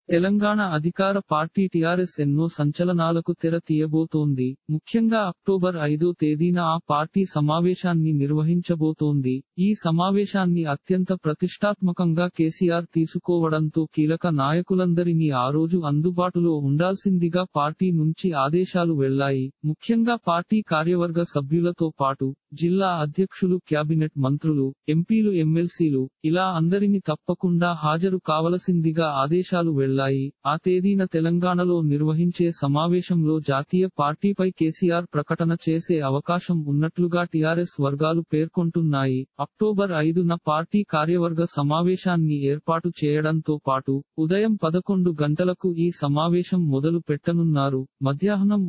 తెలంగాణ అధికార party TRS ఎన్నో సంచలనాలకు తెర తీయబోతోంది. ముఖ్యంగా అక్టోబర్ 5వ తేదీన ఆ పార్టీ సమావేశాన్ని నిర్వహించబోతోంది. ఈ సమావేశాన్ని అత్యంత ప్రతిష్టాత్మకంగా కేసీఆర్ తీసుకోవడంతో కీలక నాయకులందరినీ ఆ రోజు అందుబాటులో ఉండాల్సిందిగా పార్టీ నుంచి ఆదేశాలు వెళ్లాయి. ముఖ్యంగా పార్టీ కార్యవర్గ సభ్యులతో పాటు జిల్లా అధ్యక్షులు, క్యాబినెట్ మంత్రులు, ఎంపీలు, ఎమ్మెల్సీలు ఇలా అందరినీ తప్పకుండా హాజరు కావలసిందిగా ఆదేశాలు వెళ్లాయి. ఆ తేదీన తెలంగాణలో నిర్వహించే సమావేశంలో జాతీయ పార్టీపై కేసీఆర్ ప్రకటన చేసే అవకాశం ఉన్నట్లుగా టీఆర్ఎస్ వర్గాలు పేర్కొంటున్నాయి. అక్టోబర్ 5న పార్టీ కార్యవర్గ సమావేశాన్ని ఏర్పాటు చేయడంతో పాటు ఉదయం 11 గంటలకు ఈ సమావేశం మొదలు పెట్టనున్నారు. మధ్యాహ్నం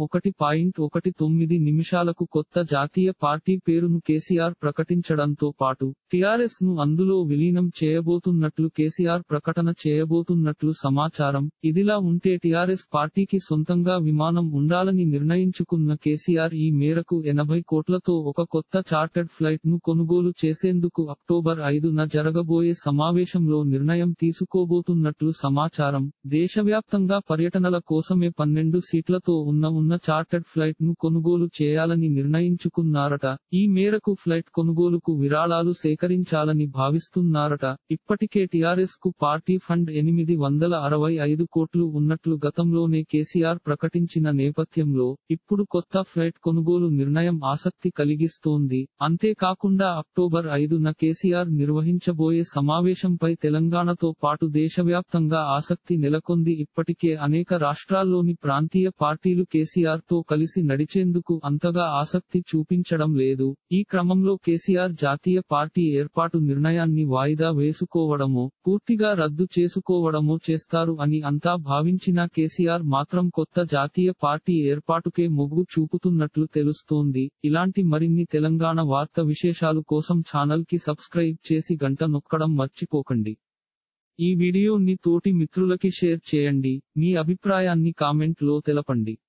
1:19 కొత్త జాతీయ పార్టీ పేరును కేసీఆర్ ప్రకటించడంతో పాటు టీఆర్ఎస్ ను అందులో విలీనం చేయబోతున్నట్లు కేసీఆర్ ప్రకటన చేయబోతున్నట్లు సమాచారం. ఇదిలా ఉంటే టీఆర్ఎస్ పార్టీకి సొంతంగా విమానం ఉండాలని నిర్ణయించుకున్న కేసీఆర్ ఈ మేరకు 80 కోట్లతో ఒక కొత్త చార్టర్డ్ ఫ్లైట్ ను కొనుగోలు చేసేందుకు అక్టోబర్ 5న జరగబోయే సమావేశంలో నిర్ణయం తీసుకోబోతున్నట్లు సమాచారం. దేశవ్యాప్తంగా పర్యటనల కోసమే 12 సీట్లతో ఉన్న చార్టర్డ్ ఫ్లైట్ ను కొనుగోలు చేయాలని నిర్ణయించుకున్నారట. ఈ మేరకు ఫ్లైట్ కొనుగోలుకు విరాళాలు సేకరించాలని భావిస్తున్నారట. ఇప్పటికే టీఆర్ఎస్ కు పార్టీ ఫండ్ 865 కోట్లు ఉన్నట్లు గతంలోనే కేసీఆర్ ప్రకటించిన నేపథ్యంలో ఇప్పుడు కొత్త ఫ్లైట్ కొనుగోలు నిర్ణయం ఆసక్తి కలిగిస్తోంది. అంతేకాకుండా అక్టోబర్ 5న కేసీఆర్ నిర్వహించబోయే సమావేశంపై తెలంగాణతో పాటు దేశవ్యాప్తంగా ఆసక్తి నెలకొంది. ఇప్పటికే అనేక రాష్ట్రాల్లోని ప్రాంతీయ పార్టీలు కేసీఆర్ తో కలిసి నడిచేందుకు అంతగా ఆసక్తి చూపించడం లేదు. ఈ క్రమంలో కేసీఆర్ జాతీయ పార్టీ ఏర్పాటు నిర్ణయాన్ని వాయిదా వేసుకోవడమో, పూర్తిగా రద్దు చేసుకోవడమో చేస్తారు అని అంతా భావించినా కేసీఆర్ మాత్రం కొత్త జాతీయ పార్టీ ఏర్పాటుకే మొగ్గు చూపుతున్నట్లు తెలుస్తోంది. ఇలాంటి మరిన్ని తెలంగాణ వార్త విశేషాలు కోసం ఛానల్ కి సబ్స్క్రైబ్ చేసి గంట నొక్కడం మర్చిపోకండి. ఈ వీడియోని తోటి మిత్రులకి షేర్ చేయండి. మీ అభిప్రాయాన్ని కామెంట్ లో తెలపండి.